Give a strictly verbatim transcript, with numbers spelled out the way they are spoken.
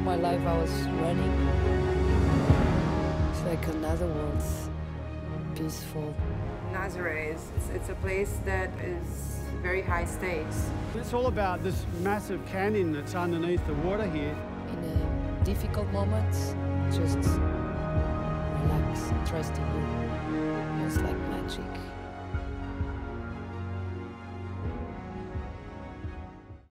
my life I was running. It's like another world, peaceful. Nazaré is it's a place that is very high stakes. It's all about this massive canyon that's underneath the water here. In a difficult moments, just relax and trust in you. It's like magic.